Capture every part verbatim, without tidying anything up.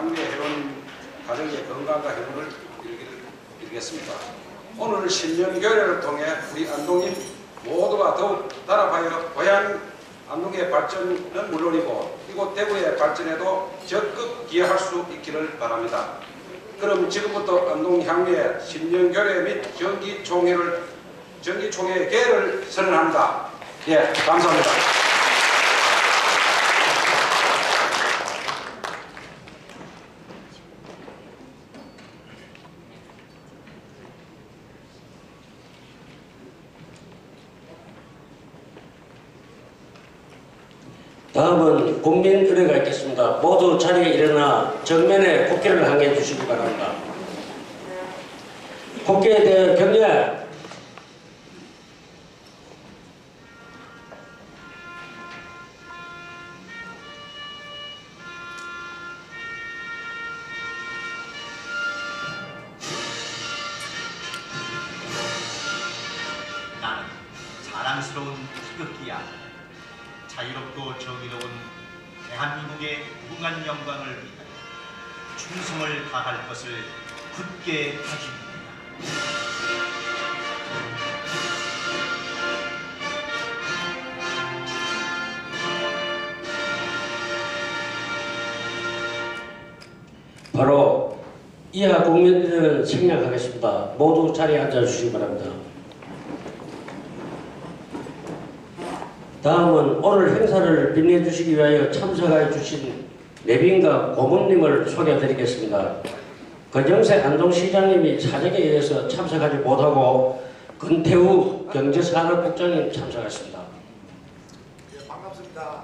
향후의 회원 가정의 건강과 행복을 빌겠습니다. 오늘 신년교회를 통해 우리 안동인 모두가 더욱 단합하여 고향 안동의 발전은 물론이고 이곳 대구의 발전에도 적극 기여할 수 있기를 바랍니다. 그럼 지금부터 안동 향후의 신년교회 및 정기총회를 정기총회 개를 선언합니다. 예, 감사합니다. 다음은 국민의회가 있겠습니다. 모두 자리에 일어나 정면에 국회를 항해해 주시기 바랍니다. 국회에 대한 격려. 나는 자랑스러운 태극기야. 자유롭고 정의로운 대한민국의 무궁한 영광을 위하여 충성을 다할 것을 굳게 다짐합니다. 바로 이하 국민들을 생략하겠습니다. 모두 자리에 앉아주시기 바랍니다. 다음은 오늘 행사를 빛내주시기 위하여 참석해 주신 내빈과 고문님을 소개해드리겠습니다. 권영세 안동시장님이 사정에 의해서 참석하지 못하고 권태우 경제산업국장님 참석하셨습니다. 네, 반갑습니다.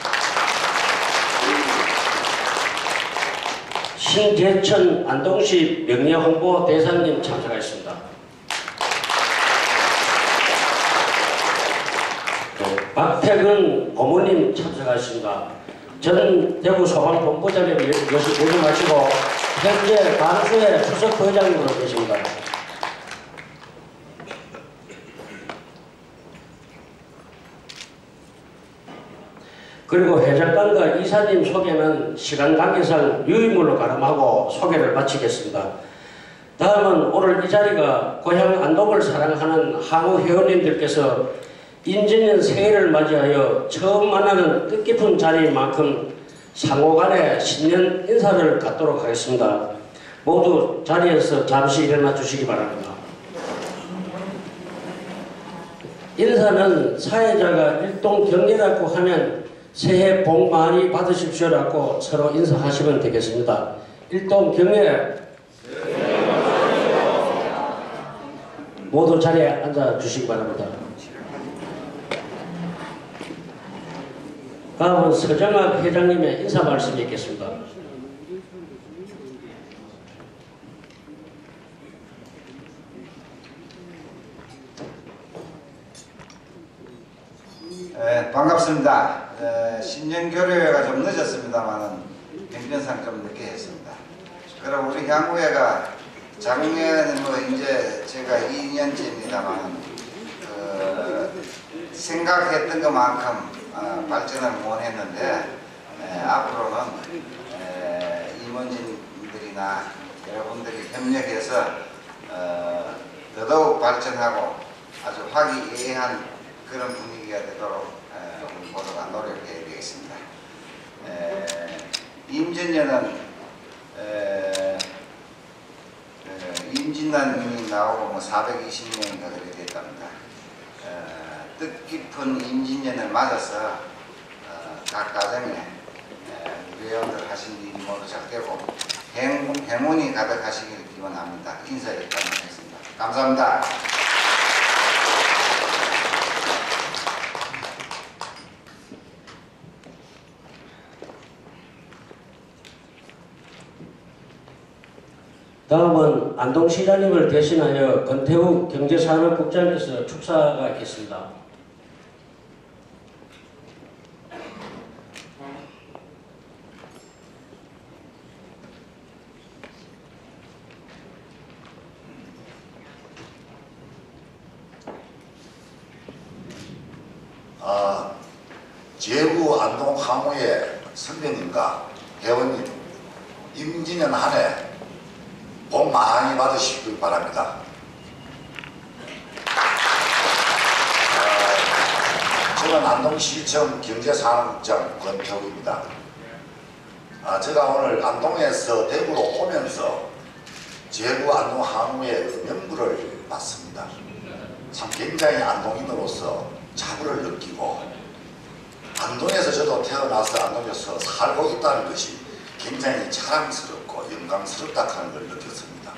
신재천 안동시 명예홍보대사님 참석하셨습니다. 박태근 고모님 참석하셨습니다. 전 대구 소방본부장님 모시 모두 마치고 현재 반수의 수석 부회장님으로 계십니다. 그리고 회장단과 이사님 소개는 시간 관계상 유인물로 가름하고 소개를 마치겠습니다. 다음은 오늘 이 자리가 고향 안동을 사랑하는 항우 회원님들께서 인진년 새해를 맞이하여 처음 만나는 뜻깊은 자리인 만큼 상호간에 신년 인사를 갖도록 하겠습니다. 모두 자리에서 잠시 일어나 주시기 바랍니다. 인사는 사회자가 일동 격려라고 하면 새해 복 많이 받으십시오라고 서로 인사하시면 되겠습니다. 일동 격려. 모두 자리에 앉아 주시기 바랍니다. 다음은 서정학 회장님의 인사 말씀이 있겠습니다. 네, 반갑습니다. 에, 신년교류회가 좀 늦었습니다만은 경전상 좀 늦게 했습니다. 그럼 우리 향후회가 작년 뭐 이제 제가 이 년째입니다만 어, 생각했던 것만큼 어, 발전을 못했는데 에, 앞으로는 에, 임원진들이나 여러분들이 협력해서 어, 더더욱 발전하고 아주 화기애애한 그런 분위기가 되도록 에, 우리 모두가 노력해야 되겠습니다. 에, 임진년은 에, 에, 임진년이 나오고 뭐 사백이십 년인가 그렇게 됐답니다. 에, 뜻깊은 임진년을 맞아서 어, 각 가정에 회원들 하신 일이 모두 잘 되고 행, 행운이 가득하시길 기원합니다. 인사 여기까지 하겠습니다. 감사합니다. 다음은 안동시장님을 대신하여 권태우 경제산업국장께서 축사가 있겠습니다. 아, 제부 안동 항우의 선배님과 회원님, 임진년 한 해 복 많이 받으시길 바랍니다. 어, 저는 안동시청 경제산업국장 권태욱입니다. 아, 제가 오늘 안동에서 대구로 오면서 제구 안동 항우의 명부를 봤습니다. 참 굉장히 안동인으로서 자부를 느끼고 안동에서 저도 태어나서 안동에서 살고 있다는 것이 굉장히 자랑스럽고 영광스럽다 하는 걸 느꼈습니다.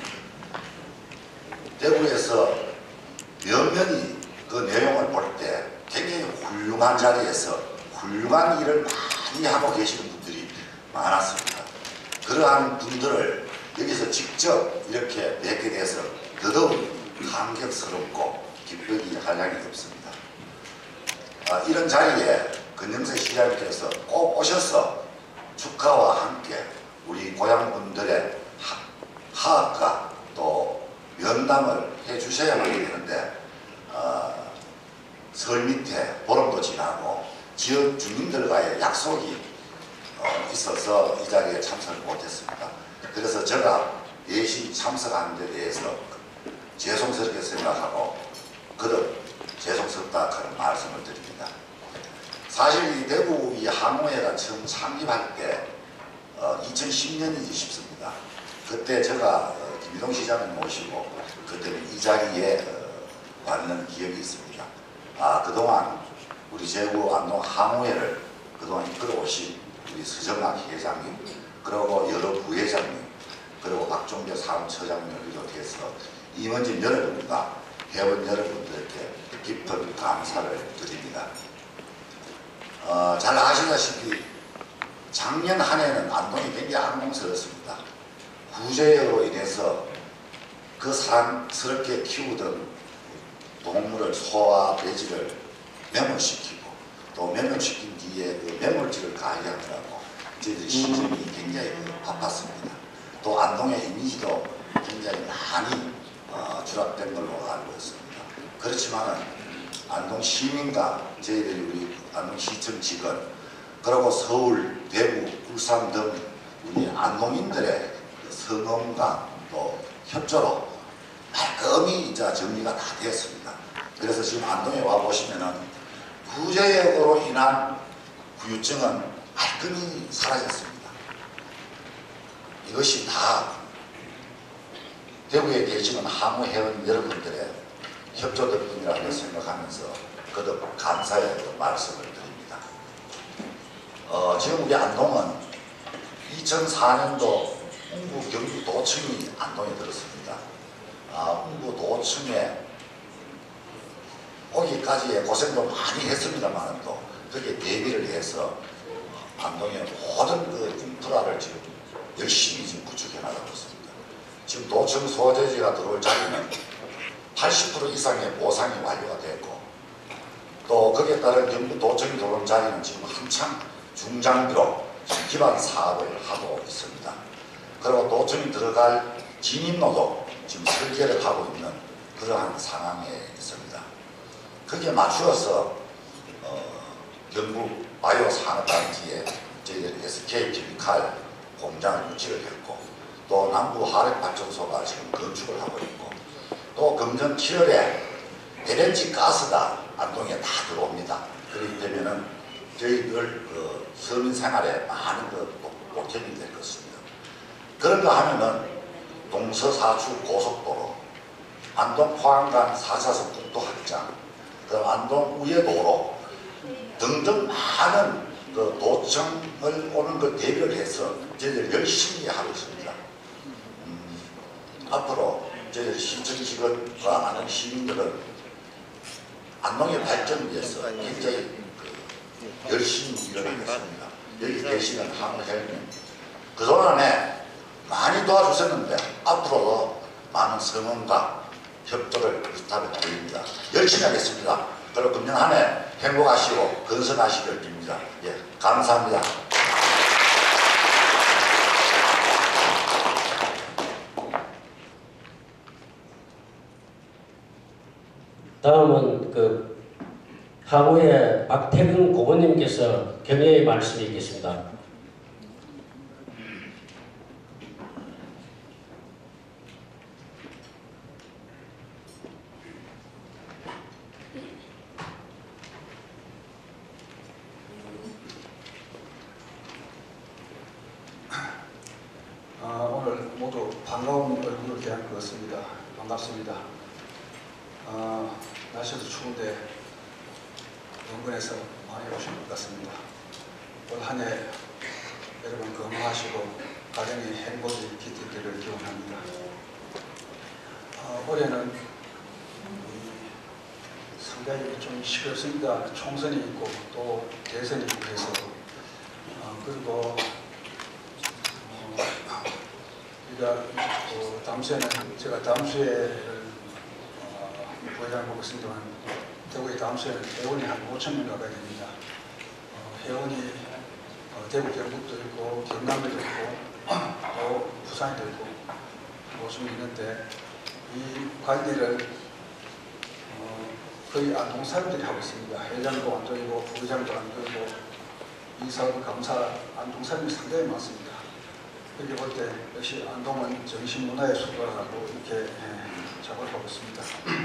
대구에서 면면이 그 내용을 볼 때 굉장히 훌륭한 자리에서 훌륭한 일을 많이 하고 계시는 분들이 많았습니다. 그러한 분들을 여기서 직접 이렇게 뵙게 돼서 더더욱 감격스럽고 기쁘기 한량이 없습니다. 아, 이런 자리에 권영세 시장님께서 꼭 오셔서 축하와 함께 우리 고향분들의 하, 하악과 또 면담을 해주셔야만 되는데 어, 설 밑에 보름도 지나고 지역 주민들과의 약속이 어, 있어서 이 자리에 참석을 못했습니다. 그래서 제가 예시 참석하는 데 대해서 죄송스럽게 생각하고 거듭 죄송스럽다 하는 말씀을 드립니다. 사실 이 대구 이 항우회가 처음 창립할 때 어, 이천십 년이지 싶습니다. 그때 제가 어, 김희동 시장을 모시고 그때는 이 자리에 어, 왔는 기억이 있습니다. 아, 그동안 우리 제구 안동 항우회를 그동안 이끌어오신 우리 서정학 회장님, 그리고 여러 부회장님, 그리고 박종대 사무처장님을 비롯해서 임원진 여러분과 회원 여러분들께 깊은 감사를 드립니다. 어, 잘 아시다시피 작년 한 해는 안동이 굉장히 악몽스럽습니다. 구제역으로 인해서 그 사랑스럽게 키우던 동물을, 소와 돼지를 매몰시키고 또 매몰시킨 뒤에 그 매몰질을 가하느라고 저희들이 시점이 굉장히 바빴습니다. 또 안동의 이미지도 굉장히 많이 어, 추락된 걸로 알고 있습니다. 그렇지만은 안동 시민과 저희들이 우리 안동시청 직원, 그리고 서울, 대구, 울산 등 우리 안동인들의 성원과 또 협조로 깔끔히 이제 정리가 다 되었습니다. 그래서 지금 안동에 와 보시면은 구제역으로 인한 후유증은 깔끔히 사라졌습니다. 이것이 다 대구에 계시는 항우 회원 여러분들의 협조 덕분이라고 생각하면서 거듭 감사의 말씀을 드립니다. 어, 지금 우리 안동은 이천사 년도 운구 경기 도청이 안동에 들었습니다. 아, 운구 도청에 오기까지의 고생도 많이 했습니다만 또 그게 대비를 해서 안동의 모든 그 인프라를 지금 열심히 지금 구축해 나가고 있습니다. 지금 도청 소재지가 들어올 자리는 팔십 퍼센트 이상의 보상이 완료가 됐고, 또 거기에 따른 경부 도청이 들어온 자리는 지금 한창 중장비로 기반 사업을 하고 있습니다. 그리고 도청이 들어갈 진입로도 지금 설계를 하고 있는 그러한 상황에 있습니다. 거기에 맞추어서 어, 경북 바이오 산업단지에 저희들이 에스케이케미칼 공장을 유치를 했고, 또 남부 화력발전소가 지금 건축을 하고 있고, 또 금년 칠월에 엘엔지 가스가 안동에 다 들어옵니다. 그렇기 때문에 저희들 그 서민 생활에 많은 그 보탬이 될 것입니다. 그런가 하면은 동서사주 고속도로, 안동 포항간 사 차선 국도 확장, 그다음 안동 우회도로 등등 많은 그 도청을 오는 걸 대비를 해서 저희들 열심히 하고 있습니다. 음, 앞으로 저희 시청 직원과 안동 시민들은 안동의 발전을 위해서 굉장히 그 열심히 일어나겠습니다. 여기 계시는 항우 회원님, 그동안에 많이 도와주셨는데 앞으로도 많은 성원과 협조를 부탁을 드립니다. 열심히 하겠습니다. 그리고 금년 한 해 행복하시고 건선하시길 빕니다. 예, 감사합니다. 다음은 그 항우의 박태근 고모님께서 격려의 말씀이 있겠습니다. 모두 반가운 얼굴을 대한 것 같습니다. 반갑습니다. 어, 날씨도 추운데 연근에서 많이 오신 것 같습니다. 올 한 해 여러분 건강하시고 가정의 행복이 깃들기를 기원합니다. 어, 올해는 상당히 좀 시끄럽습니다. 총선이 있고 또 대선이 있고 해서 어, 그리고 어, 우리가 어, 다음 주에는 제가 다음 주에 어, 부회장을 보고 있습니다만 대구에 다음 주에는 회원이 한 오천 명 가까이 됩니다. 어, 회원이 어, 대구 경북도 있고 경남도 있고 또 부산도 있고 오천 명 있는데 이 관리를 어, 거의 안동 사람들이 하고 있습니다. 회장도 안동이고 부회장도 안동이고 이사, 감사, 안동 사람이 상당히 많습니다. 그렇게 볼 때 역시 안동은 정신문화의 수도라고 이렇게 예, 작업을 하고 있습니다.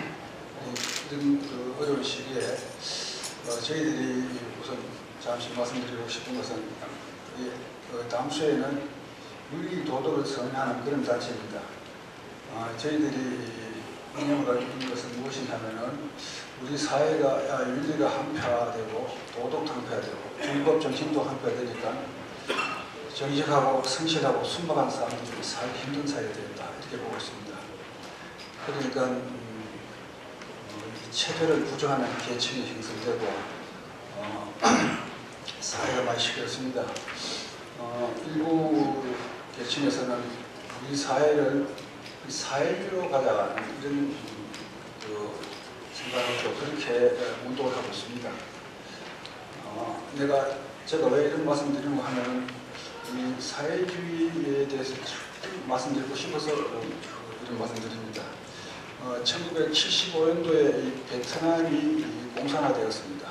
이런 그 어려운 시기에 어, 저희들이 우선 잠시 말씀드리고 싶은 것은 이, 그 다음 주에는 윤리 도덕을 선언하는 그런 단체입니다. 어, 저희들이 이념을 가지고 있는 것은 무엇이냐면은 우리 사회가 윤리가 한패화되고 도덕도 한패화되고 불법 정신도 한패화되니까 정직하고 성실하고 순박한 사람들이 살기 힘든 사회가 된다 이렇게 보고 있습니다. 그러니까 음, 어, 체제를 부정하는 계층이 형성되고 어, 사회가 많이 시끄럽습니다. 어, 일부 계층에서는 우리 사회를 사회주의로 가자 이런 그 생각으로 그렇게 운동을 하고 있습니다. 어, 내가 제가 왜 이런 말씀드리는 거 하면 이 사회주의에 대해서 말씀드리고 싶어서 이런 말씀드립니다. 어, 천구백칠십오 년도에 이 베트남이 공산화되었습니다.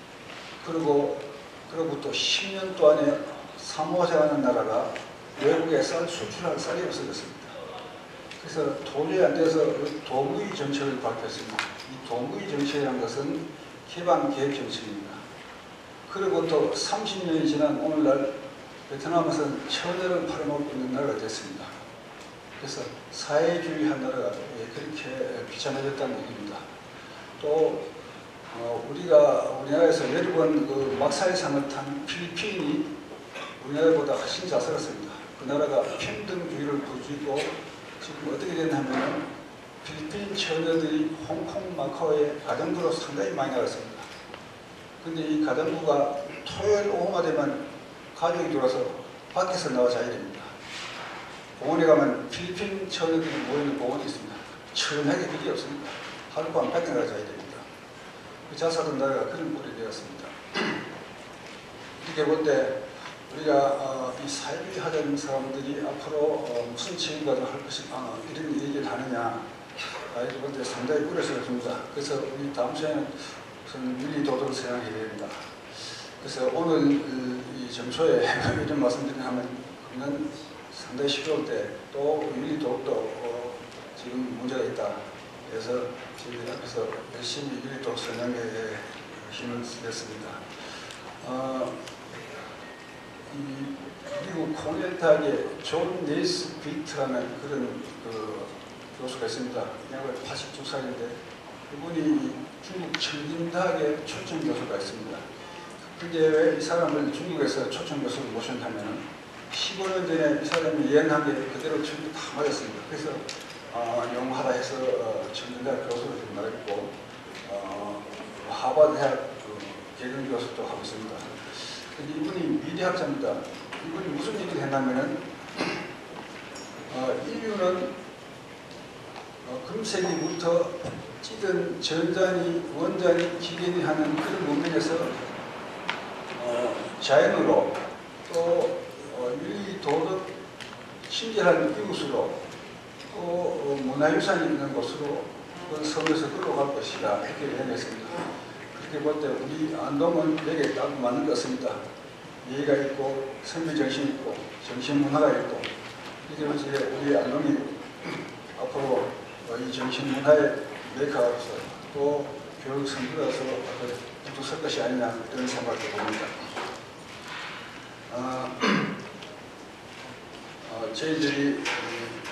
그리고 그로부터 십 년 동안에 사모아라는 나라가 외국에 쌀 수출할 쌀이 없어졌습니다. 그래서 도저히 안 돼서 도무이 정책을 발표했습니다. 이 도무이 정책이라는 것은 개방 계획 정책입니다. 그리고 또 삼십 년이 지난 오늘날 베트남에서는 천연을 팔아먹고 있는 나라가 됐습니다. 그래서 사회주의한 나라가 그렇게 비참해졌다는 얘기입니다. 또 어, 우리가 우리나라에서 여러 번 그 막사의 상을 탄 필리핀이 우리나라보다 훨씬 자살했습니다. 그 나라가 평등주의를 부추기고 지금 어떻게 됐냐면 필리핀 처녀들이 홍콩, 마카오에 가정부로 상당히 많이 나갔습니다. 근데 이 가정부가 토요일 오후가 되면 가족이 들어와서 밖에서 나와 자야 됩니다. 공원에 가면 필리핀 처녀들이 모이는 공원이 있습니다. 천하게 그게 없습니다. 하룻밤 밖에 나가 자야 됩니다. 그 자살한 나라가 그런 꼴이 되었습니다. 이렇게 볼 때 우리가 어, 이 사회주의 하자는 사람들이 앞으로 어, 무슨 책임과도 할 것이 어, 이런 얘기를 하느냐 이렇게 볼 때 상당히 우려스럽습니다. 그래서 우리 다음 시간에는 우선 윤리 도덕을 생각해야 됩니다. 그래서 오늘 이 점초에 이런 말씀드리면 하면 그는 상당히 시끄러울 때 또 윤리 도덕도 어, 지금 문제가 있다. 그래서 저희들 앞에서 열심히 윤리 도덕 선양에 힘을 쓰겠습니다. 어, 이 미국 코넬 대학의 존 네이스비트라는 그런 그 교수가 있습니다. 약 팔십두 살인데 이분이 중국 청진대학의 초청 교수가 있습니다. 근데 왜 이 사람을 중국에서 초청 교수를 모셨냐면은 십오 년 전에 이 사람이 여행한 게 그대로 전부 다 맞았습니다. 그래서 어, 영하다 해서 어, 청진대학 교수로 좀 나갔고 어, 하버드 대학 그 개근 교수도 하고 있습니다. 이분이 미래학자입니다. 이분이 무슨 얘기를 했냐면은 어, 인류는 어, 금세기부터 찌든 전자니 원자니 기계니 하는 그런 문명에서 어, 자연으로 또 어, 윤리 도덕 친절한 이웃으로 또 어, 문화유산이 있는 곳으로 그 섬에서 끌어갈 것이다 이렇게 얘기했습니다. 그렇게 볼 때 우리 안동은 여기에 딱 맞는 것 같습니다. 예의가 있고 선비정신이 있고 정신문화가 있고 이렇게 해서 우리 안동이 앞으로 이 정신문화의 메카로서 또 교육 선두로서 앞으로 설 것이 아니냐 이런 생각을 봅니다. 어, 어, 저희들이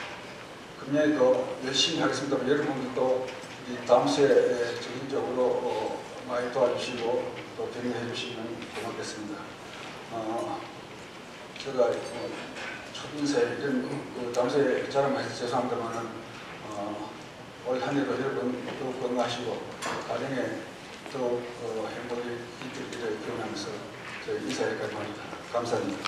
분명히 더 열심히 하겠습니다. 여러분들도 이 다음 수에 적극적으로 어, 많이 도와주시고 또 격려해 주시면 고맙겠습니다. 어, 제가 어, 첫 인사에 이런 그 다음 수에 자랑해서 죄송합니다만은 어, 올 한 해도 여러분 더욱 건강하시고 가정에 더욱 어, 행복이 있기를 기원하면서 저희 인사회까지 합니다. 감사합니다.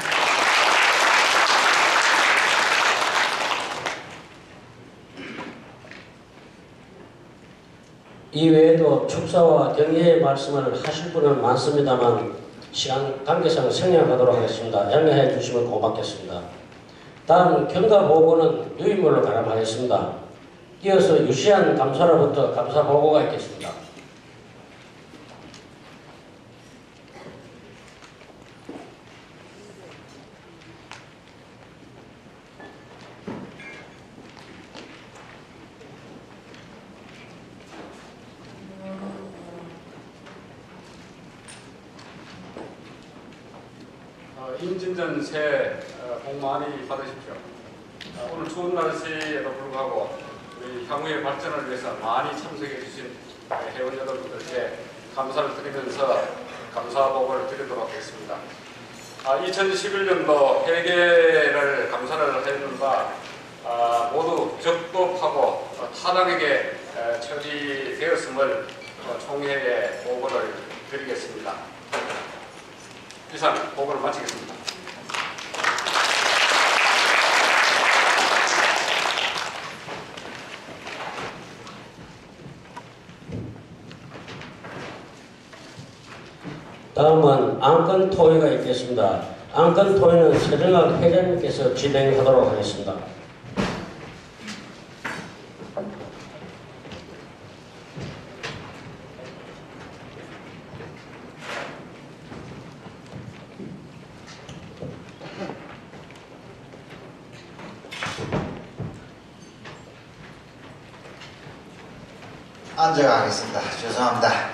이외에도 축사와 격려의 말씀을 하실 분은 많습니다만 시간 관계상 생략하도록 하겠습니다. 양해해 주시면 고맙겠습니다. 다음 경과보고는 유인물로 가름하겠습니다. 이어서 유시한 감사로부터 감사보고가 있겠습니다. 임진전 새해 복 많이 받으십시오. 오늘 추운 날씨에도 불구하고 우리 향후의 발전을 위해서 많이 참석해 주신 회원 여러분들께 감사를 드리면서 감사보고를 드리도록 하겠습니다. 이천십일 년도 회계를 감사를 하는 바 모두 적법하고 타당하게 처리되었음을 총회에 보고를 드리겠습니다. 이상 보고를 마치겠습니다. 다음은 안건 토의가 있겠습니다. 안건 토의는 최정학 회장님께서 진행하도록 하겠습니다. 앉아가겠습니다. 죄송합니다.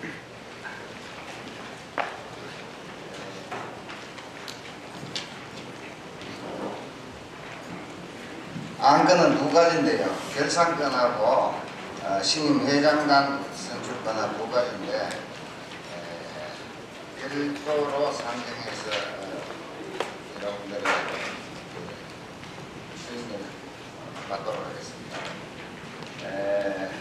안건은 두 가지인데요. 결산건하고 어, 신임 회장단 선출건하고 두 가지인데 에, 별도로 상정해서 어, 여러분들의 수임을 받도록 하겠습니다. 에,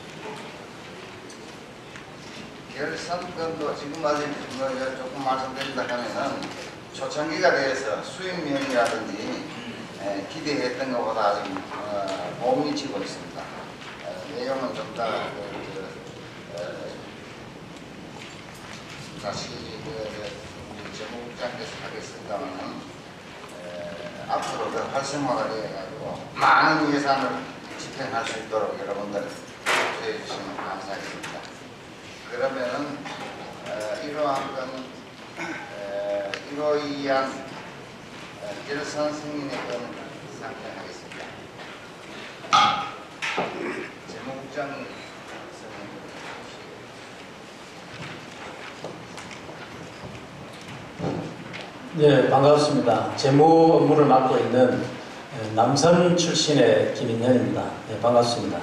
결산건도 지금 아직 조금 말씀드린다 하면은 초창기가 돼서 수임명이라든지 에, 기대했던 것보다 아직 어, 못 미치고 있습니다. 어, 내용은 좀 더 그, 그, 어, 다시 그 재무국장께서 하겠습니다만 앞으로 더 활성화가 되어가지고 많은 예산을 집행할 수 있도록 여러분들 협조해 주시면 감사하겠습니다. 그러면은 어, 이러한 건 어, 이러이한 결산 승인의 건을 상정하겠습니다. 재무국장이 네, 반갑습니다. 재무 업무를 맡고 있는 남선 출신의 김인현입니다. 네, 반갑습니다.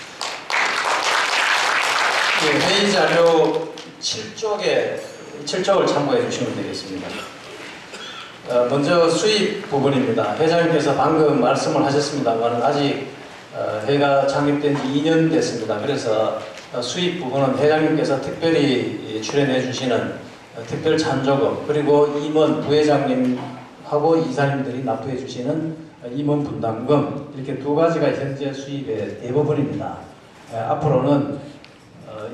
네, 회의 자료 칠 쪽에 칠 쪽을 참고해 주시면 되겠습니다. 어, 먼저 수입 부분입니다. 회장님께서 방금 말씀을 하셨습니다만 아직 어, 회가 창립된 지 이 년 됐습니다. 그래서 어, 수입 부분은 회장님께서 특별히 출연해 주시는 어, 특별 찬조금 그리고 임원 부회장님하고 이사님들이 납부해 주시는 어, 임원 분담금 이렇게 두 가지가 현재 수입의 대부분입니다. 에, 앞으로는 어,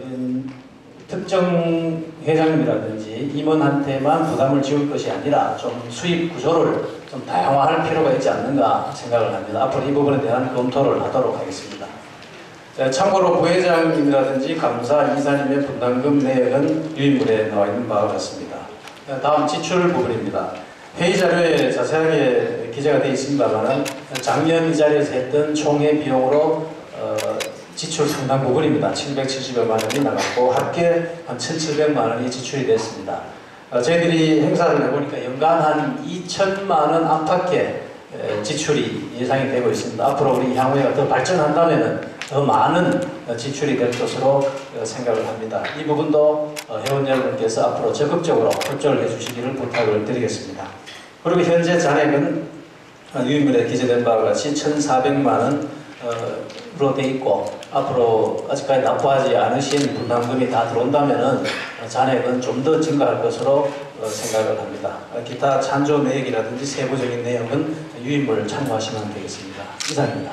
특정 회장님이라든지 임원한테만 부담을 지울 것이 아니라 좀 수입 구조를 좀 다양화할 필요가 있지 않는가 생각을 합니다. 앞으로 이 부분에 대한 검토를 하도록 하겠습니다. 참고로 부회장님이라든지 감사 이사님의 분담금 내역은 유인물에 나와 있는 바와 같습니다. 다음 지출 부분입니다. 회의 자료에 자세하게 기재가 되어 있습니다만 작년 이 자리에서 했던 총회 비용으로 어, 지출 상당 부분입니다. 칠백칠십여만 원이 나갔고 합계 한 천칠백만 원이 지출이 됐습니다. 어, 저희들이 행사를 해보니까 연간 한 이천만 원 안팎의 지출이 예상이 되고 있습니다. 앞으로 우리 향후회가 더 발전한다면 더 많은 지출이 될 것으로 생각을 합니다. 이 부분도 회원 여러분께서 앞으로 적극적으로 협조를 해주시기를 부탁을 드리겠습니다. 그리고 현재 잔액은 유인물에 기재된 바와 같이 천사백만 원으로 되어 있고 앞으로 아직까지 납부하지 않으신 분담금이 다 들어온다면 잔액은 좀 더 증가할 것으로 생각을 합니다. 기타 찬조 내역이라든지 세부적인 내용은 유인물을 참고하시면 되겠습니다. 이상입니다.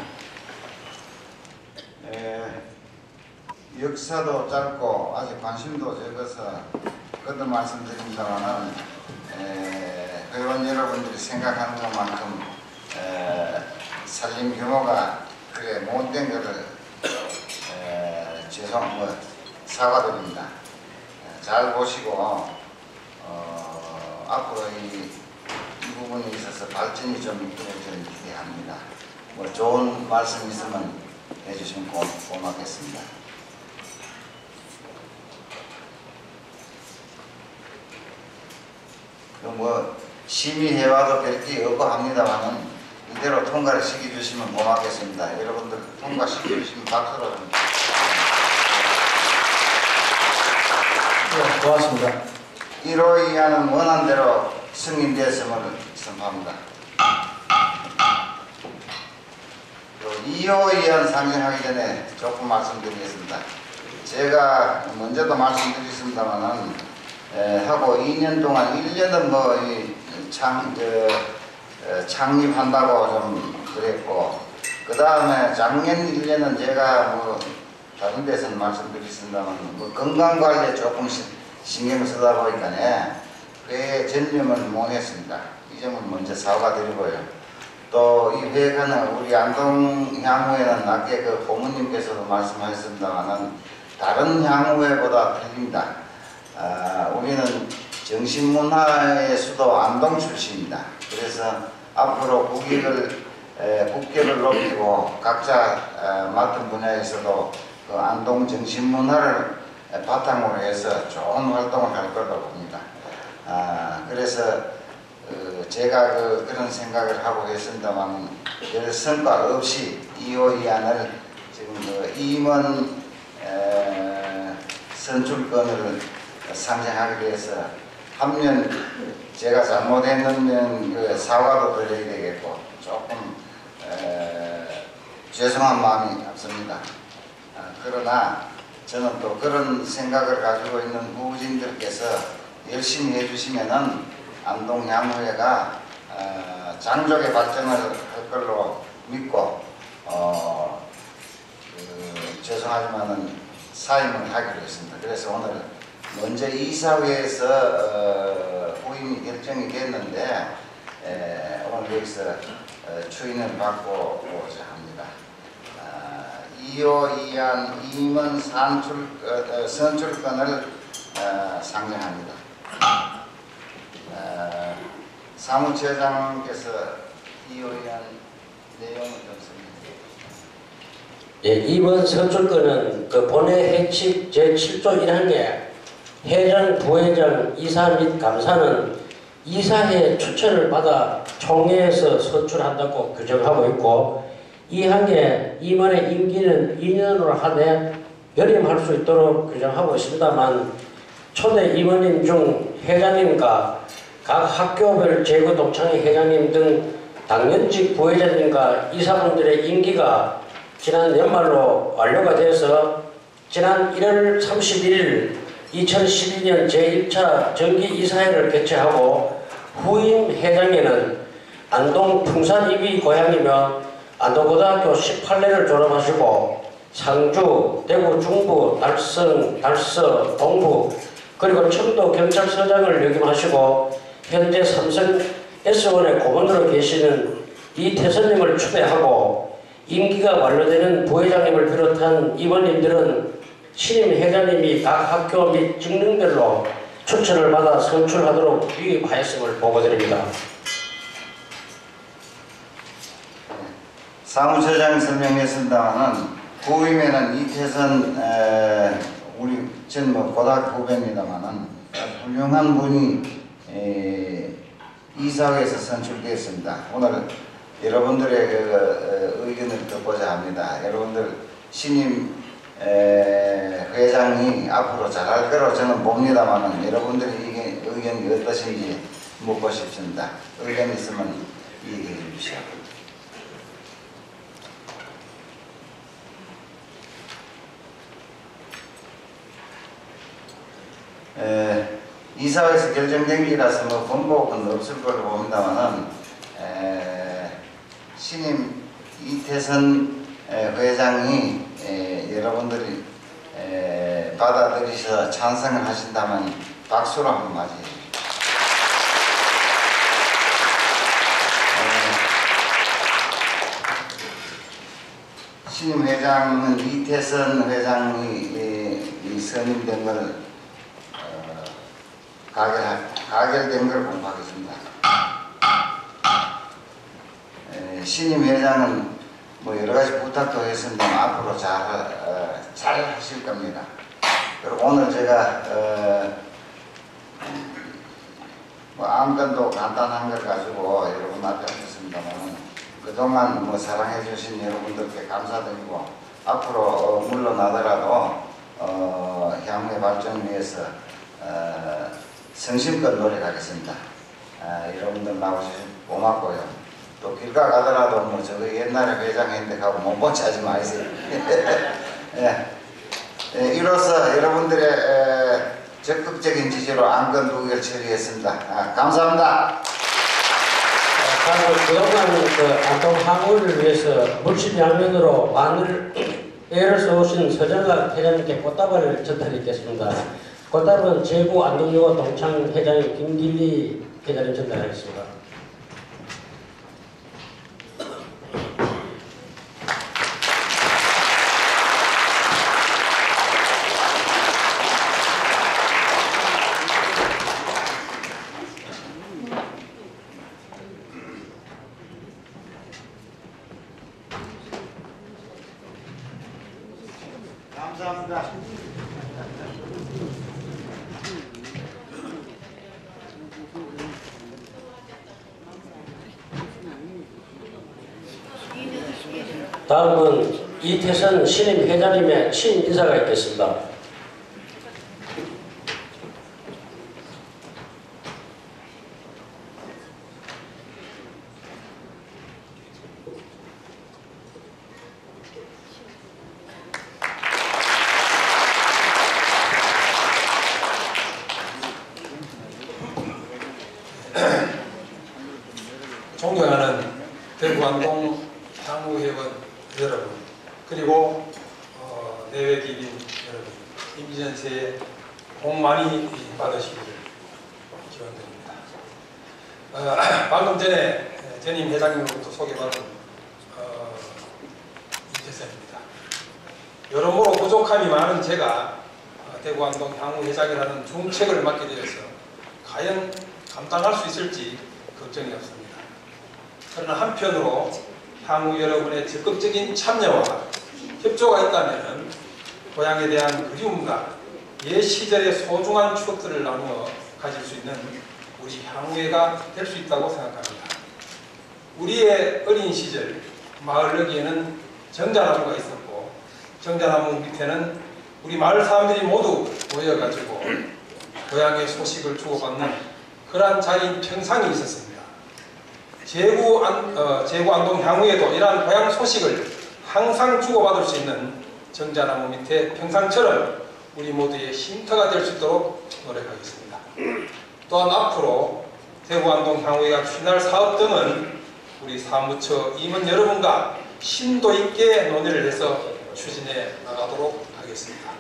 에, 역사도 짧고 아직 관심도 적어서 거듭 말씀드립니다만은 회원 여러분들이 생각하는 것만큼 에, 살림 규모가 그래 못된 것을 에, 죄송 뭐 사과드립니다. 에, 잘 보시고 어, 앞으로 이, 이 부분에 있어서 발전이 좀 있기를 저는 기대합니다. 뭐 좋은 말씀 있으면 해주시면 고, 고맙겠습니다. 뭐 심의해와도 될 게 없고 합니다만은 이대로 통과를 시켜주시면 고맙겠습니다. 여러분들 통과시켜주시면 박수로 좀. 네, 고맙습니다. 일호 이하는 원안대로 승인되었음을 선포합니다. 이호 이한 상정하기 전에 조금 말씀드리겠습니다. 제가 먼저도 말씀드렸습니다만은 에, 하고 이 년 동안 일 년은 뭐 이 창, 저, 에, 창립한다고 좀 그랬고 그 다음에 작년 일 년은 제가 뭐 다른 데서는 말씀드렸습니다만 뭐 건강관리에 조금 신경 쓰다 보니까 회에 전념을 못 했습니다. 이 점은 먼저 사과드리고요. 또 이 회가는 우리 안동 향후회는 아까 그 고모님께서도 말씀하셨습니다만은 다른 향후회보다 틀립니다. 아, 우리는 정신문화의 수도 안동 출신입니다. 그래서 앞으로 국익을 에, 국격을 높이고 각자 에, 맡은 분야에서도 그 안동 정신문화를 에, 바탕으로 해서 좋은 활동을 할 거라고 봅니다. 아, 그래서 어, 제가 그, 그런 생각을 하고 있습니다만 별 성과 없이 이호 이안을 지금 그 임원 에, 선출권을 상정하기 위해서 한면 제가 잘못했는 그 사과도 드려야 되겠고 조금 에, 죄송한 마음이 앞섭니다. 아, 그러나 저는 또 그런 생각을 가지고 있는 후진들께서 열심히 해주시면은 안동 향후회가 어, 장족의 발전을 할 걸로 믿고 어, 그, 죄송하지만은 사임을 하기로 했습니다. 그래서 오늘 먼저 이사회에서 어, 후임이 결정이 됐는데 에, 오늘 여기서 어, 추인을 받고 오자 합니다. 어, 이호 이안 임원 산출, 어, 선출권을 어, 상정합니다. 어, 사무처장께서 이호 이안 내용을 좀 예, 이번 선출권은 그 본회 해칙 제칠 조 일 항에 회장, 부회장, 이사 및 감사는 이사회 추천을 받아 총회에서 선출한다고 규정하고 있고 이 항에 임원의 임기는 이 년으로 하되 연임할 수 있도록 규정하고 있습니다만 초대 임원님 중 회장님과 각 학교별 제구 독창회 회장님 등 당연직 부회장님과 이사분들의 임기가 지난 연말로 완료가 되어서 지난 일월 삼십일일 이천십이 년 제일 차 정기이사회를 개최하고 후임 회장에는 안동 풍산입이 고향이며 안동고등학교 십팔 내를 졸업하시고 상주, 대구 중부, 달성, 달서, 동부 그리고 청도 경찰서장을 역임하시고 현재 삼성 에스원의 고문으로 계시는 이태선님을 추대하고 임기가 완료되는 부회장님을 비롯한 임원님들은 신임 회장님이 각 학교 및 직능별로 추천을 받아 선출하도록 유입하였음을 보고드립니다. 사무처장이 설명했습니다만은 후임에는 이태선 에, 우리 전 뭐 고등학교 후배입니다만은 훌륭한 분이 에, 이사회에서 선출되었습니다. 오늘 여러분들의 그 의견을 듣고자 합니다. 여러분들 신임 에, 회장이 앞으로 잘할 거로 저는 봅니다만은 여러분들의 의견, 의견이 어떠신지 묻고 싶습니다. 의견 있으면 얘기해 주십시오. 에, 이사회에서 결정된 게라서 뭐 번복은 없을 걸로 봅니다만은 에, 신임 이태선 에, 회장이 에, 여러분들이 에, 받아들이셔 찬성을 하신다면 박수로 한번 맞이해 주십시오. 신임 회장은 이태선 회장이 이, 이 선임된 걸 어, 가결, 가결된 걸 공부하겠습니다. 에, 신임 회장은 뭐 여러 가지 부탁도 했습니다. 앞으로 잘, 어, 잘 하실 겁니다. 그리고 오늘 제가 어, 뭐 안건도 간단한 걸 가지고 여러분 앞에 하셨습니다만 그동안 뭐 사랑해 주신 여러분들께 감사드리고 앞으로 어, 물러나더라도 어, 향후의 발전을 위해서 어, 성심껏 노력하겠습니다. 아, 여러분들 나오셔서 고맙고요. 또 길가 가더라도 뭐 저거 옛날에 회장했는데 가고 몸보치 하지 마세요. 예. 예, 이로써 여러분들의 에, 적극적인 지지로 안건 두 개를 처리했습니다. 아, 감사합니다. 다음은 그동안 그 안동 항우를 위해서 물씬 양면으로 많은 애를 써오신 서정학 회장님께 꽃다발을 전달했겠습니다. 꽃다발은 제부 안동여고 동창 회장인 김길리 회장님 전달하겠습니다. 감사합니다. 다음은 이태선 신임 회장님의 취임 인사가 있겠습니다. 존경하는 대구 안동 향후회원 여러분, 그리고 어, 내외 기빈 여러분, 임진년 새해 복 많이 받으시기를 기원드립니다. 어, 방금 전에 전임 회장님으로부터 소개받은 어, 이태선입니다. 여러모로 부족함이 많은 제가 어, 대구 안동 향후회장이라는 중책을 맡게 되어서 과연 감당할 수 있을지 걱정이 없습니다. 그러나 한편으로 향후 여러분의 적극적인 참여와 협조가 있다면 고향에 대한 그리움과 옛 시절의 소중한 추억들을 나누어 가질 수 있는 우리 향후회가 될 수 있다고 생각합니다. 우리의 어린 시절 마을 여기에는 정자나무가 있었고 정자나무 밑에는 우리 마을 사람들이 모두 모여가지고 고향의 소식을 주고받는 그러한 자리인 평상이 있었습니다. 제구, 안, 어, 제구 안동 향후에도 이러한 고향 소식을 항상 주고받을 수 있는 정자나무 밑에 평상처럼 우리 모두의 쉼터가 될 수 있도록 노력하겠습니다. 또한 앞으로 대구 안동 향후회가 추진할 사업 등은 우리 사무처 임원 여러분과 심도 있게 논의를 해서 추진해 나가도록 하겠습니다.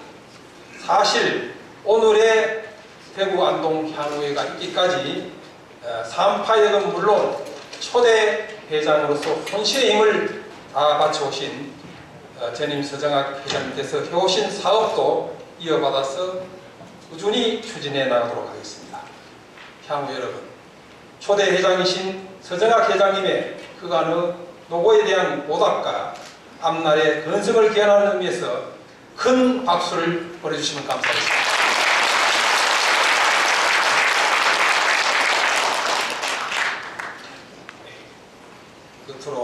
사실 오늘의 대구 안동 향후회가 있기까지 삼파역은 물론 초대 회장으로서 혼신의 힘을 다 바쳐오신 전임 서정학 회장님께서 해오신 사업도 이어받아서 꾸준히 추진해 나가도록 하겠습니다. 향후 여러분, 초대 회장이신 서정학 회장님의 그간의 노고에 대한 보답과 앞날의 건승을 기원하는 의미에서 큰 박수를 보내주시면 감사하겠습니다. 끝으로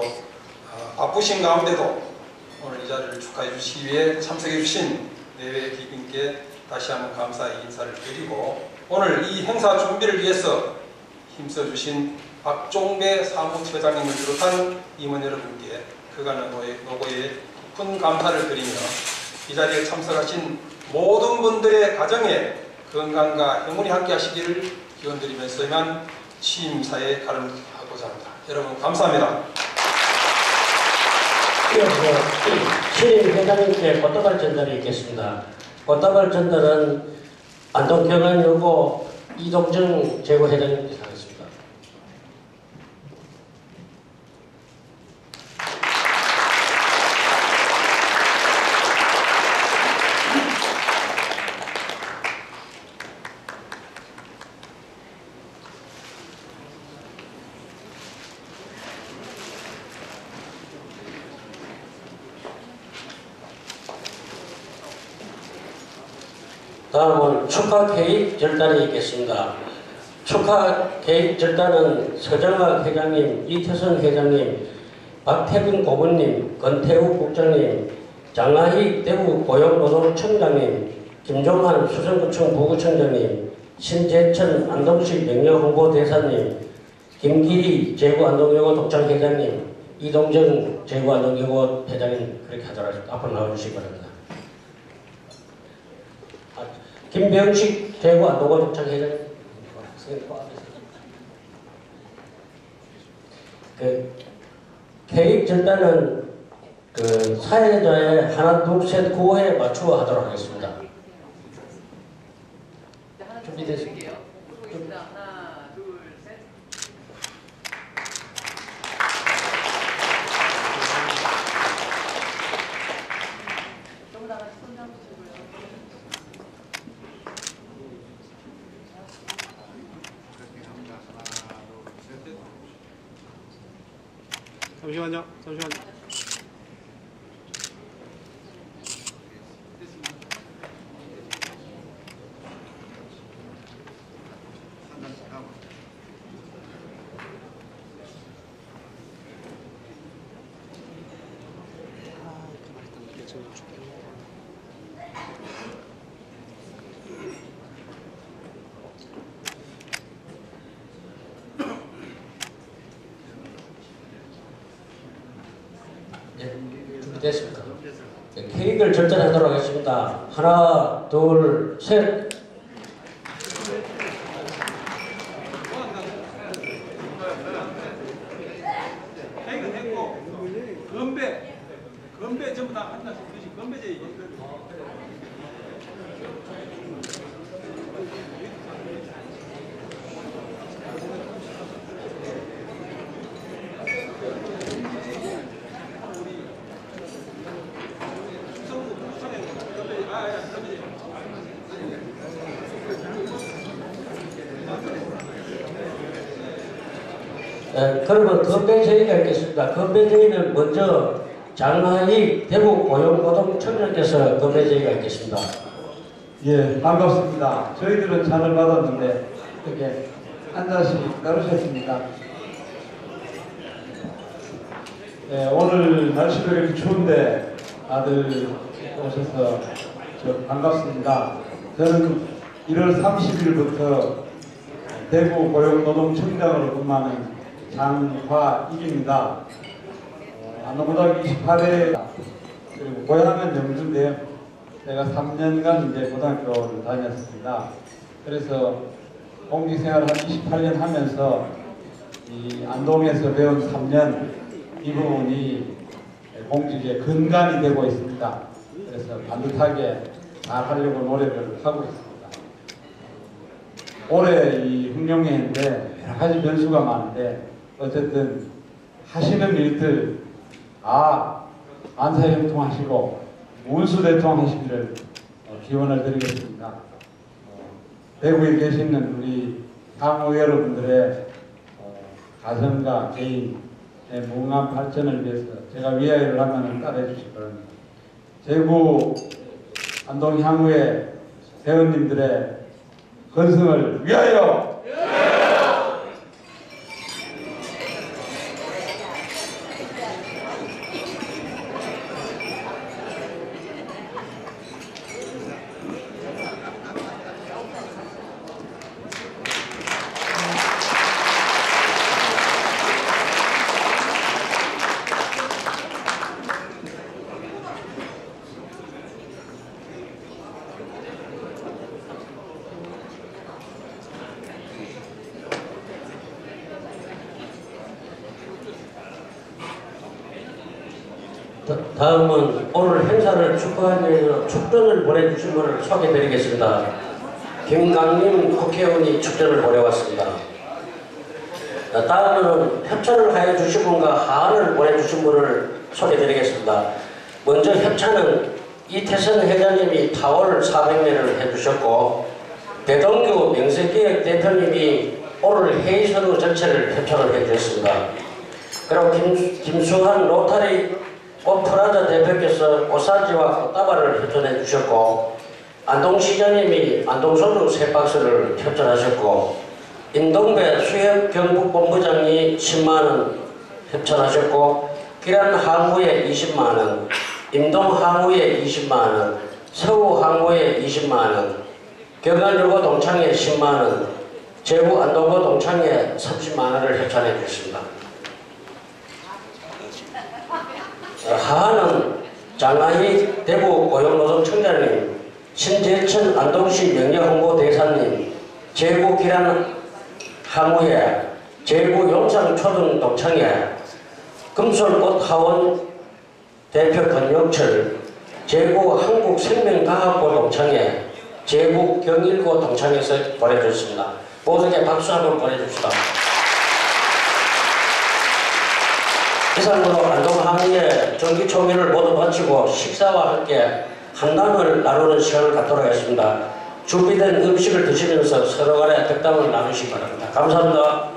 바쁘신 가운데도 오늘 이 자리를 축하해 주시기 위해 참석해 주신 내외 귀빈께 다시 한번 감사의 인사를 드리고, 오늘 이 행사 준비를 위해서 힘써 주신 박종배 사무처장님을 비롯한 임원 여러분께 그간의 노고에 깊은 감사를 드리며, 이 자리에 참석하신 모든 분들의 가정에 건강과 행운이 함께 하시기를 기원드리면서 이만 취임사에 가름하고자 합니다. 여러분 감사합니다. 이어서 신임 회장님께 꽃다발 전달이 있겠습니다. 꽃다발 전달은 안동경안여고 이동정 재고회장님께서 하겠습니다. 다음은 축하 케이크 절단이 있겠습니다. 축하 케이크 절단은 서정학 회장님, 이태선 회장님, 박태빈 고문님, 권태우 국장님, 장하희 대구 고용노동청장님, 김종환 수성구청 부구청장님, 신재천 안동시 명예홍보대사님, 김기리 제구안동여고 독장회장님, 이동정 제구안동여고 회장님 그렇게 하도록 하십니다. 앞으로 나와주시기 바랍니다. 김병식 대구 안동고 독장회장, 그 케이크 전단은 그 사회자의 하나 둘셋 구호에 맞추어 하도록 하겠습니다. 준비됐습니다. 하나 둘 셋. 너무 다 같이 손 잡으시고요. 잠시만요. 잠시만요. 준비됐습니다. 네, 케이크를 절단하도록 하겠습니다. 하나, 둘, 셋. 케이크 됐고, 건배, 건배 전부 다 한다씩 드시 건배제 이게. 네, 그러면 건배제의가 있겠습니다. 건배제의는 먼저 장하희 대구 고용노동청장께서 건배제의가 있겠습니다. 예, 반갑습니다. 저희들은 잔을 받았는데 이렇게 앉아서 따르셨습니까? 예, 오늘 날씨가 이렇게 추운데 다들 오셔서 저 반갑습니다. 저는 일월 삼십일부터 대구 고용노동청장으로 근무하는 장화익입니다. 어, 안동고등학교 이십팔 회 그리고 고향은 영주인데요. 제가 삼 년간 이제 고등학교를 다녔습니다. 그래서 공직생활을 한 이십팔 년 하면서 이 안동에서 배운 삼 년 이 부분이 공직에 근간이 되고 있습니다. 그래서 반듯하게 잘 하려고 노력을 하고 있습니다. 올해 이 흑룡회인데 여러 가지 변수가 많은데 어쨌든 하시는 일들 아 안사형통하시고 운수대통하시기를 기원을 드리겠습니다. 대구에 계시는 우리 상무 여러분들의 가정과 개인의 무궁한 발전을 위해서 제가 위하여를 하면 따라해 주실 바랍니다. 대구 안동 향후의 대원님들의 건승을 위하여! 위하여! 다음은 오늘 행사를 축하하기 위해서 축전을 보내주신 분을 소개해드리겠습니다. 김강림 국회의원이 축전을 보내왔습니다. 다음은 협찬을 하여 주신 분과 하안을 보내주신 분을 소개해드리겠습니다. 먼저 협찬은 이태선 회장님이 타월 사백 매를 해주셨고, 배동규 명세기획 대표님이 오늘 회의서류 전체를 협찬을 해주셨습니다. 그리고 김, 김수환 로타리 꽃프라자 대표께서 꽃사지와 꽃다발을 협찬해 주셨고, 안동시장님이 안동소주 세 박스를 협찬하셨고, 임동배 수협경북본부장이 십만 원 협찬하셨고, 기란항구에 이십만 원, 임동항구에 이십만 원, 서우항구에 이십만 원, 경안여고 동창에 십만 원, 제부 안동고 동창에 삼십만 원을 협찬해 주셨습니다. 하하는 장하희 대구 고용노동청장님, 신재천 안동시 명예홍보대사님, 제구 기란 항우회, 제구 용산초등 동창회, 금솔꽃하원 대표 권영철, 제구 한국생명과학고 동창회, 제구 경일고 동창회에서 보내주셨습니다. 모두에게 박수 한번 보내줍시다. 이상으로 안동항의 정기총회를 모두 마치고 식사와 함께 한담을 나누는 시간을 갖도록 하겠습니다. 준비된 음식을 드시면서 서로 간에 덕담을 나누시기 바랍니다. 감사합니다.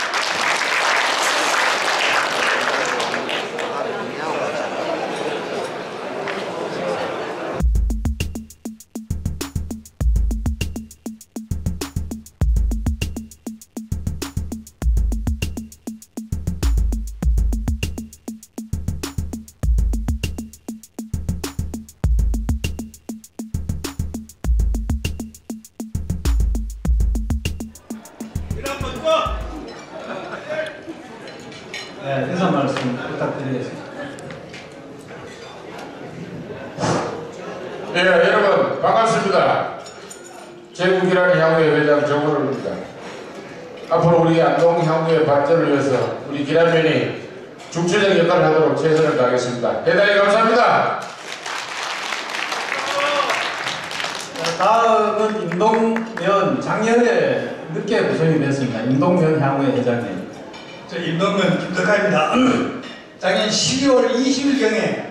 네, 인사 말씀 부탁드리겠습니다. 네, 여러분 반갑습니다. 제국이라는 향후의 회장 정원호입니다. 앞으로 우리 안동 향후의 발전을 위해서 우리 기란면이 중추적 역할을 하도록 최선을 다하겠습니다. 대단히 감사합니다. 다음은 임동면 작년에 늦게 구성이 됐습니다. 임동면 향후의 회장님. 저 임동면 김덕하입니다. 작년 십이월 이십일경에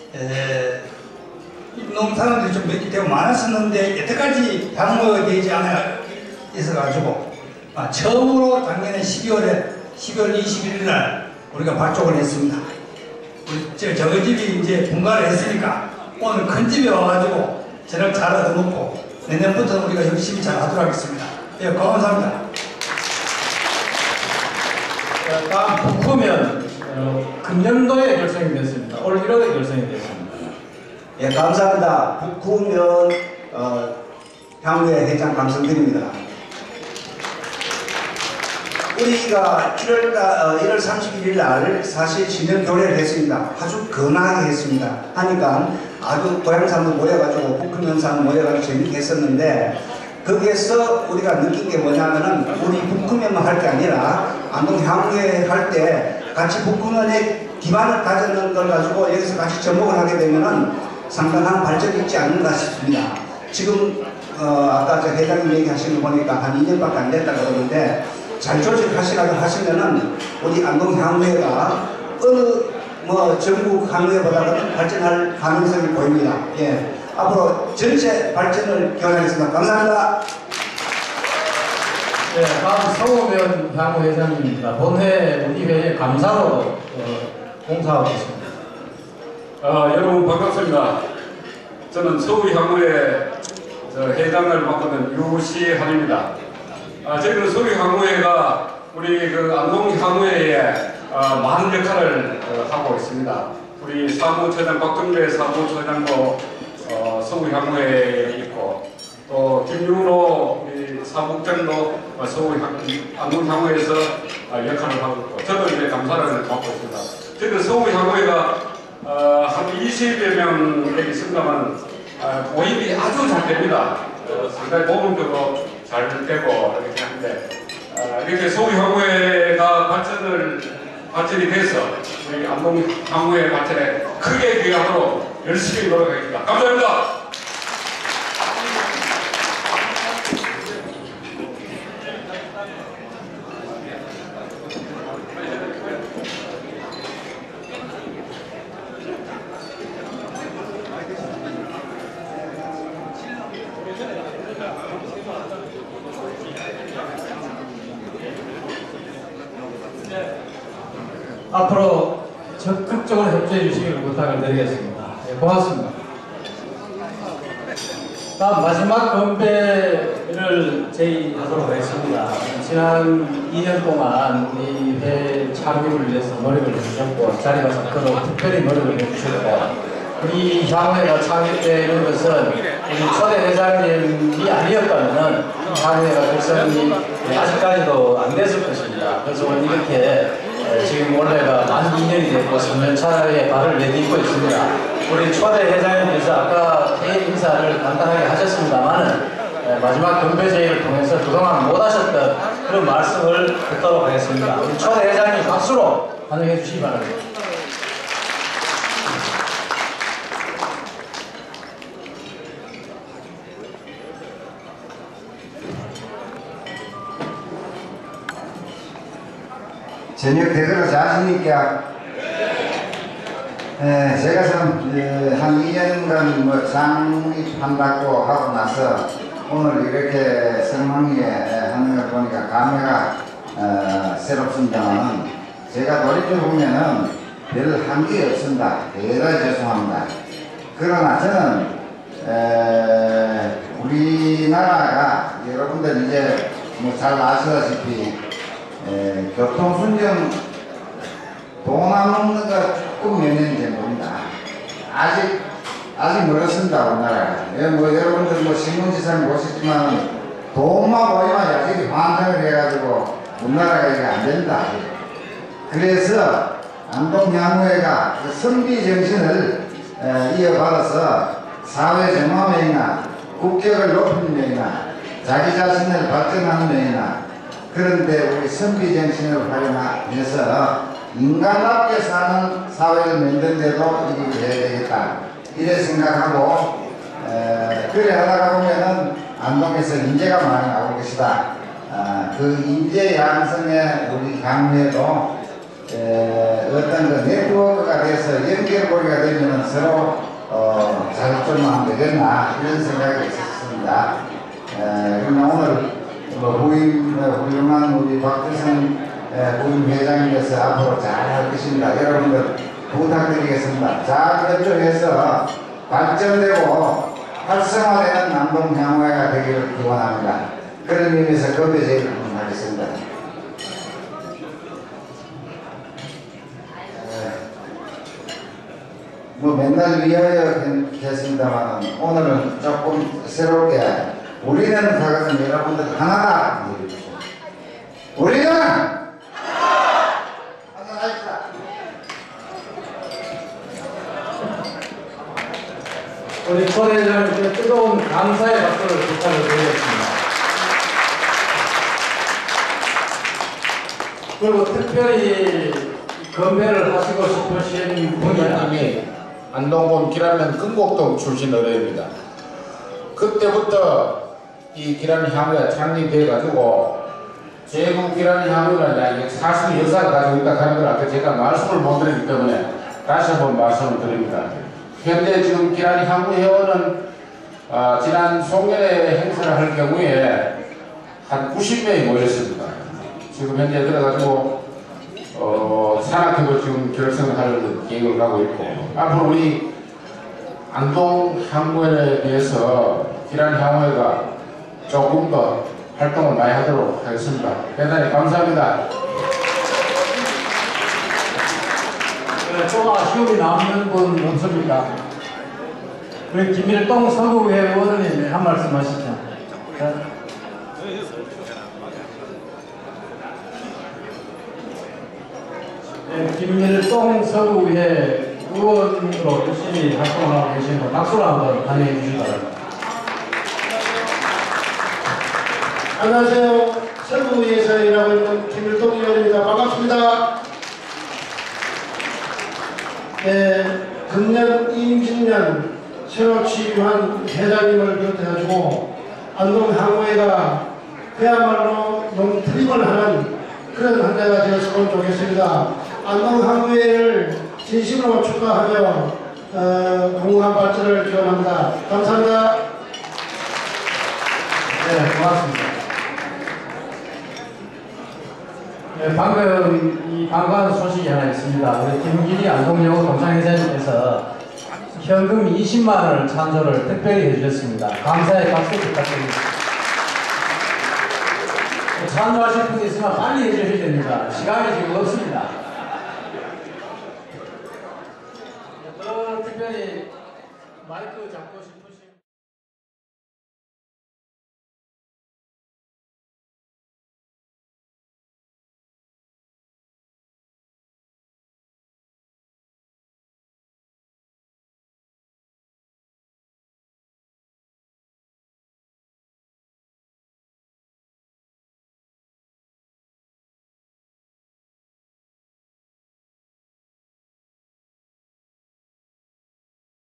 임동 사람들이 좀 몇 개 되고 많았었는데 여태까지 향후되지 않아 있어가지고 아, 처음으로 작년에 십이월에 십이월 이십일날 우리가 발족을 했습니다. 우리 저 저거 집이 이제 분가를 했으니까 오늘 큰 집에 와가지고 저녁 잘 얻어먹고 내년부터는 우리가 열심히 잘 하도록 하겠습니다. 예, 감사합니다. 다음 북후면 어, 금년도에 결성이 됐습니다. 올 일월에 결성이 됐습니다. 예, 감사합니다. 북후면 어, 향후회 회장 감사드립니다. 우리가 일월, 어, 일월 삼십일일 날 사실 신년 교례를 했습니다. 아주 건하게 했습니다. 하니까 아주 고향 사람들 모여가지고 북후면 사람 모여가지고 재밌게 했었는데, 거기에서 우리가 느낀 게 뭐냐면은 우리 북후면만 할 게 아니라 안동 향후회 할 때 같이 북후면에 기반을 가졌는 걸 가지고 여기서 같이 접목을 하게 되면은 상당한 발전이 있지 않는가 싶습니다. 지금 어 아까 저 회장님 얘기하시는 거 보니까 한 이 년밖에 안 됐다 그러는데 잘 조직하시라고 하시면은 우리 안동 향후회가 어느 뭐 전국 향후회보다는 발전할 가능성이 보입니다. 예. 앞으로 전체 발전을 기원하겠습니다. 감사합니다. 네, 다음 서우면 향후 회장님입니다. 본회 우리 회의 감사로 어, 공사하고 있습니다. 아, 여러분 반갑습니다. 저는 서울 향후회 회장을 맡는 유시환입니다. 아, 저희는 서울 향후회가 우리 그 안동 향후회에 어, 많은 역할을 어, 하고 있습니다. 우리 사무처장 박정배 사무처장도 어, 서울 향후회에 있고, 또 김윤호 우리 사무국장도 어, 서울 향, 안동 향후회에서 어, 역할을 하고 있고, 저도 이제 감사를 받고 있습니다. 저희는 서울 향후회가 어, 한 이십여 명 되기 있습니다만 어, 모임이 아주 잘 됩니다. 어, 상당히 모범적으로 잘 되고 이렇게 하는데, 어, 이렇게 서울 향후회가 발전을 발전이 돼서 우리 안동 향후의 발전에 크게 기여하도록 열심히 노력하겠습니다. 감사합니다. 앞으로 적극적으로 협조해 주시기를 부탁을 드리겠습니다. 예, 고맙습니다. 다음 마지막 건배를 제의하도록 하겠습니다. 지난 이 년 동안 우리 회 창립을 위해서 노력을 해주셨고 자리가 작도록 특별히 노력을 해주셨고 우리 향후회가 창립되는 것은 우리 초대 회장님이 아니었다면 향후회가 결성이 아직까지도 안 됐을 것입니다. 그래서 오늘 이렇게 지금 올해가 만 이 년이 됐고 삼 년 차에 발을 내딛고 있습니다. 우리 초대 회장님께서 아까 개인 인사를 간단하게 하셨습니다만 마지막 건배 제의를 통해서 그동안 못 하셨던 그런 말씀을 듣도록 하겠습니다. 우리 초대 회장님 박수로 환영해 주시기 바랍니다. 저녁 대대로 자신있게 에, 제가 참 한 이 년간 뭐 창립한다고 하고 나서 오늘 이렇게 성황리에 하는 걸 보니까 감회가 어, 새롭습니다만 제가 돌이켜보면은 별 한 게 없습니다. 대단히 죄송합니다. 그러나 저는 에, 우리나라가 여러분들 이제 뭐 잘 아시다시피 에, 교통순정 돈 안 먹는 거 조금 몇 년이 됩니다. 아직 아직 멀었습니다. 우리나라가. 예, 뭐 여러분들 뭐 신문지상 보시지만 돈만 보이면 아직 환장을 해가지고 우리나라가 이게 안 된다. 그래서 안동향후회가 그 선비 정신을 에, 이어받아서 사회 정화면이나 국격을 높이는 면이나 자기 자신을 발전하는 면이나 그런데 우리 선비 정신을 활용해서 인간답게 사는 사회를 만든 데도 일을 해야 되겠다. 이래 생각하고 에, 그래 하다가 보면은 안동에서 인재가 많이 나올 것이다. 아, 그 인재 양성에 우리 향후에도 에, 어떤 그 네트워크가 돼서 연결고리가 되면은 서로 어, 잘좀하면 되겠나 이런 생각이 있었습니다. 에, 그러나 오늘 뭐 후임 훌륭한 우리 박주선 후임 회장님께서 앞으로 잘 할 것입니다. 여러분들 부탁드리겠습니다. 잘 협조해서 발전되고 활성화되는 남동향후회가 되기를 기원합니다. 그런 의미에서 건배 제의를 하겠습니다. 뭐 맨날 위하여 했습니다만 오늘은 조금 새롭게 우리는 가거든 여러분들 하나다. 우리는 하나! 하나다. 우리 초대장님께 뜨거운 감사의 박수를 부탁을 드리겠습니다. 그리고 특별히 건배를 하시고 싶으신 분이 안동군 기란면 금곡동 출신 어뢰입니다. 그때부터 이 기란향후회가 창립돼가지고 제국 기란향후회가 사실 역사를 가지고 있다 하는 걸 아까 제가 말씀을 못 드렸기 때문에 다시 한번 말씀을 드립니다. 현재 지금 기란향후회원은 어, 지난 송년회 행사를 할 경우에 한 구십 명이 모였습니다. 지금 현재 그래가지고 어, 산악회도 지금 결성할 계획을 하고 있고 앞으로 우리 안동향후회에 대해서 기란향후회가 조금 더 활동을 많이 하도록 하겠습니다. 대단히 감사합니다. 네, 좀 아쉬움이 남는 분 없습니까? 우리 김일동 서구회 의원님 한 말씀 하시죠. 네. 네, 김일동 서구회 의원으로 열심히 활동하고 계신 분 박수로 한번 환영해 주시기 바랍니다. 안녕하세요. 서구회에서 일하고 있는 김일동 의원입니다. 반갑습니다. 에, 금년 임진년 새로 취임한 회장님을 비롯해가지고 안동항우회가 그야말로 농트림을 하는 그런 한 해가 되었으면 좋겠습니다. 안동항우회를 진심으로 축하하며 어, 공무한 발전을 기원합니다. 감사합니다. 네, 고맙습니다. 네, 방금 이 반가운 소식이 하나 있습니다. 우리 김길이 안동여고 동창회장님께서 현금 이십만 원을 찬조를 특별히 해주셨습니다. 감사의 박수 부탁드립니다. 찬조하실 분이 있으면 빨리 해주셔야 됩니다. 시간이 지금 없습니다. 더 특별히 마이크 잡고 싶은